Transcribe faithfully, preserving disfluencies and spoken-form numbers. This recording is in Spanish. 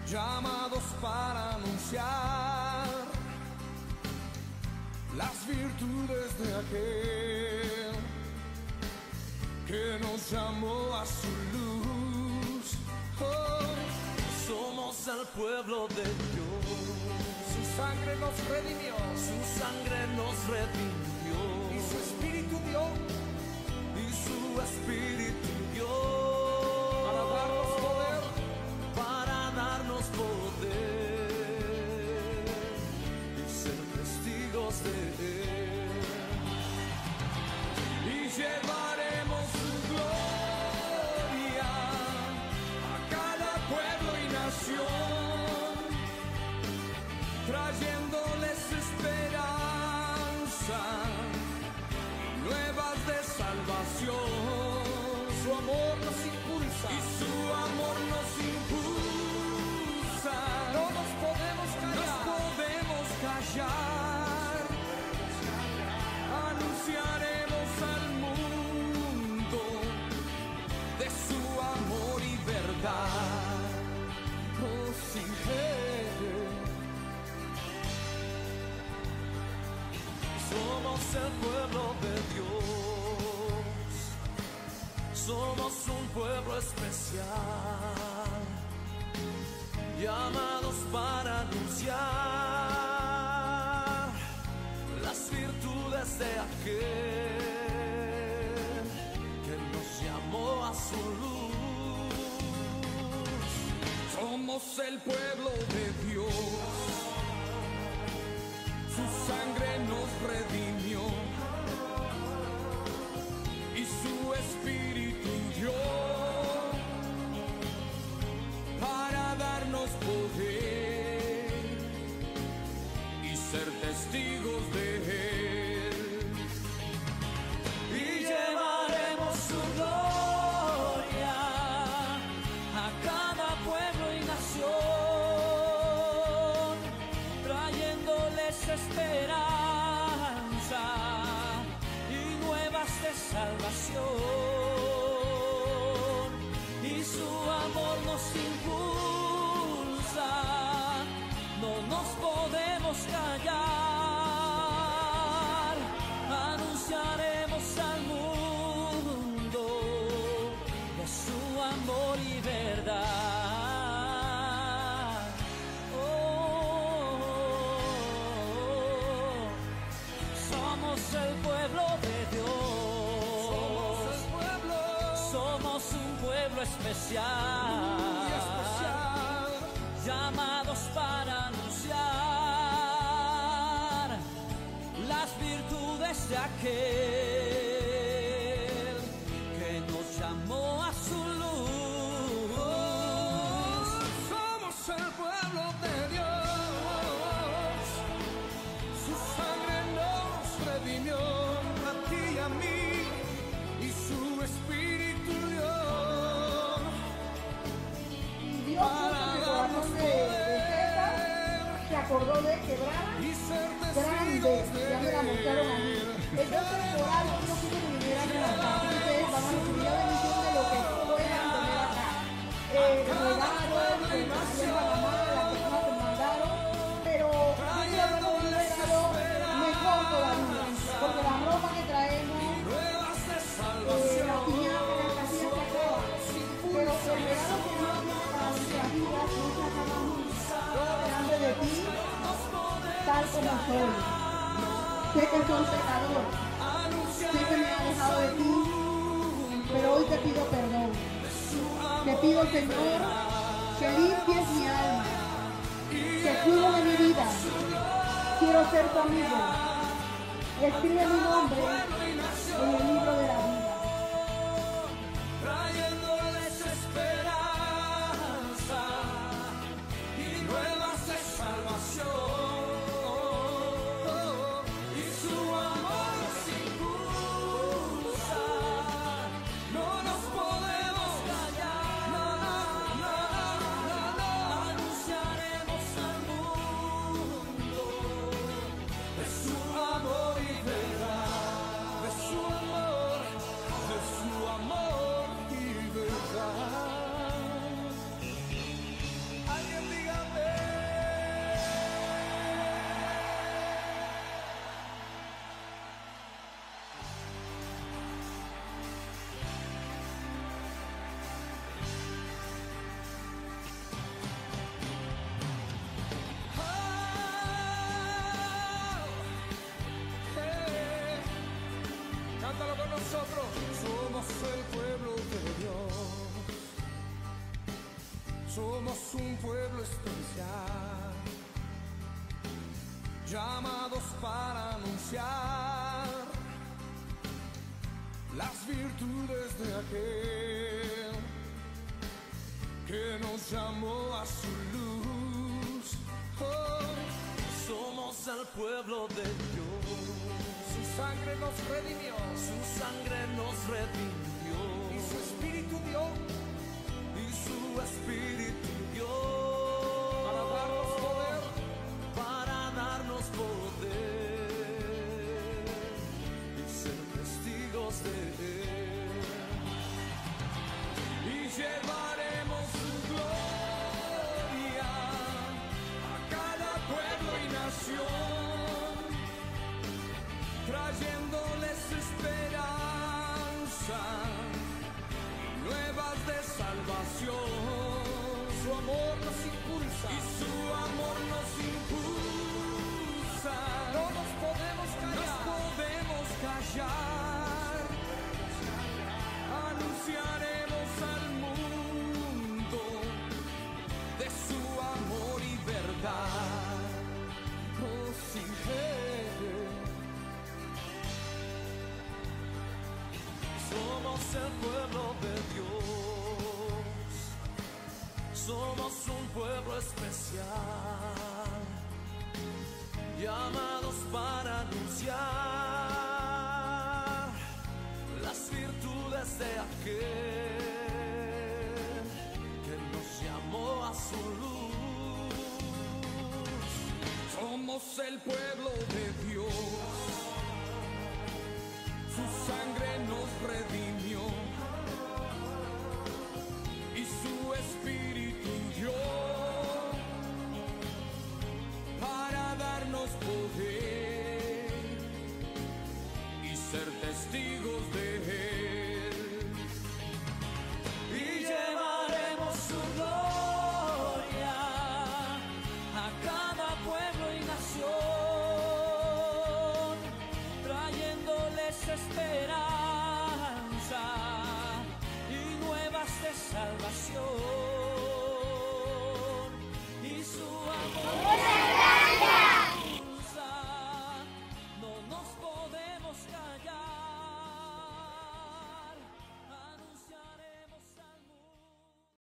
llamados para anunciar las virtudes de aquel que nos llamó a su luz. Oh, somos el pueblo de Dios. Su sangre nos redimió, su sangre nos redimió, y su espíritu dio, y su espíritu dio para darnos poder, para darnos poder y ser testigos de Él. Y llevaremos su gloria a cada pueblo y nación, trayéndoles esperanza y nuevas de salvación. Su amor nos impulsa, y su amor nos impulsa. No nos podemos callar, nos podemos callar. Anunciaremos al mundo de su amor y verdad. Oh, sí, hey. Somos el pueblo de Dios, somos un pueblo especial, llamados para anunciar las virtudes de aquel que nos llamó a su luz. Somos el pueblo de Dios, su sangre nos redimió y su espíritu dio para darnos poder y ser testigos de Él. Y llevaremos su gloria a cada pueblo y nación, trayéndoles esperanza y nuevas de salvación. Y su amor nos impulsa, no nos podemos callar. Anunciaremos al mundo de su amor y verdad. Oh, somos el pueblo de Dios, Somos el pueblo, somos un pueblo especial, muy especial, llamados para anunciar las virtudes de aquel que nos llamó a su luz. somos el pueblo de Dios, su sangre nos redimió a ti y a mí, y su espíritu dio Y Dios puso en el corazón de, de César, se acordó de quebrar y ser grande, testigos de ya me la mostraron a mí. Él. Entonces por algo Dios quiso que vinieran a acá. Ustedes van a recibir la bendición de lo que puedan tener acá. Eh, regalos, que no hacían la mamá, las personas que mandaron, pero yo quiero darles un regalo mejor todavía, porque la ropa que traemos, Nuevas de eh, salvación. la piñata, la casilla se acaba, pero el regalo que Dios tiene para nuestras vidas no se acaba nunca. Delante de ti, tal como soy. Sé que soy pecador, sé que me he alejado de ti, pero hoy te pido perdón. Te pido, Señor, que limpies mi alma, que cuides de mi vida. Quiero ser tu amigo. Escribe mi nombre en el libro de la vida. Trayéndoles esperanza y nuevas de salvación. Y su amor nos impulsa, no nos podemos callar. No, no, no, no, no. Anunciaremos al mundo de su amor y verdad, de su amor. llamados para anunciar las virtudes de aquel que nos llamó a su luz. Oh, somos el pueblo de Dios. Su sangre nos redimió, su sangre nos redimió, y su espíritu dio, y su espíritu dio para darnos poder, para darnos poder y ser testigos de Él. y llevaremos su gloria a cada pueblo y nación, trayéndoles esperanza y nuevas de salvación. Su amor nos impulsa, y su amor nos impulsa. No nos podemos callar, nos podemos callar. Anunciaremos al mundo de su amor y verdad. Oh, sí, hey. Somos el pueblo de Dios, somos un pueblo especial, llamados para anunciar las virtudes de aquel que nos llamó a su luz. Somos el pueblo de Dios, su sangre nos redimió y su espíritu dio para darnos poder